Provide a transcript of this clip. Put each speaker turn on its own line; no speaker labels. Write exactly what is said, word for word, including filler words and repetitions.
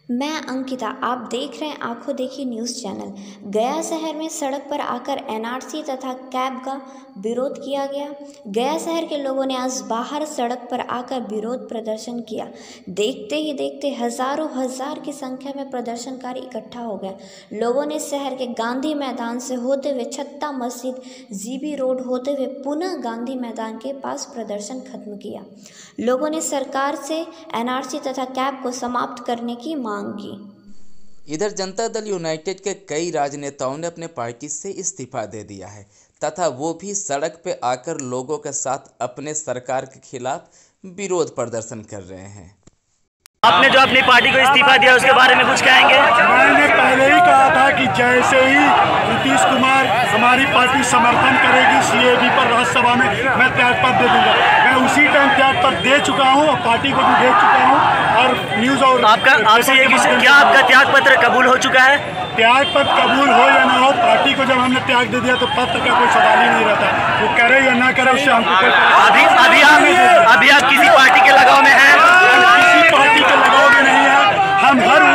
मैं अंकिता, आप देख रहे हैं आंखों देखी न्यूज़ चैनल। गया शहर में सड़क पर आकर एनआरसी तथा कैब का विरोध किया गया। गया शहर के लोगों ने आज बाहर सड़क पर आकर विरोध प्रदर्शन किया। देखते ही देखते हजारों हजार की संख्या में प्रदर्शनकारी इकट्ठा हो गए। लोगों ने शहर के गांधी मैदान से होते हुए छत्ता मस्जिद, जीबी रोड होते हुए पुनः गांधी मैदान के पास प्रदर्शन खत्म किया। लोगों ने सरकार से एनआरसी तथा कैब को समाप्त करने की मांग की।
इधर जनता दल यूनाइटेड के कई राजनेताओं ने अपने पार्टी से इस्तीफा दे दिया है तथा वो भी सड़क पे आकर लोगों के साथ अपने सरकार के खिलाफ विरोध प्रदर्शन कर रहे हैं।
आपने जो अपनी पार्टी को इस्तीफा दिया उसके बारे में कुछ कहेंगे?
मैंने पहले ही कहा था कि जैसे ही नीतीश कुमार हमारी पार्टी समर्थन करेगी सीएबी पर राज्यसभा में, मैं त्यागपत्र दे दूंगा। मैं उसी टाइम त्यागपत्र दे चुका हूं और पार्टी को भी दे चुका हूं। और न्यूज़ और
आपका आपसे ये क्या आपका त्यागपत्र कबूल हो चुका है?
त्यागपत्र कबूल हो या ना हो, पार्टी को जब हमने त्याग दे दिया तो पत्र का कोई सवाल ही नहीं रहता। वो करे या ना करे उससे हमको कोई
अभी अभी आप अभी आप किसी पार्टी के लगाव में हैं?
किसी पार्टी के लगाव में नहीं है। हम हर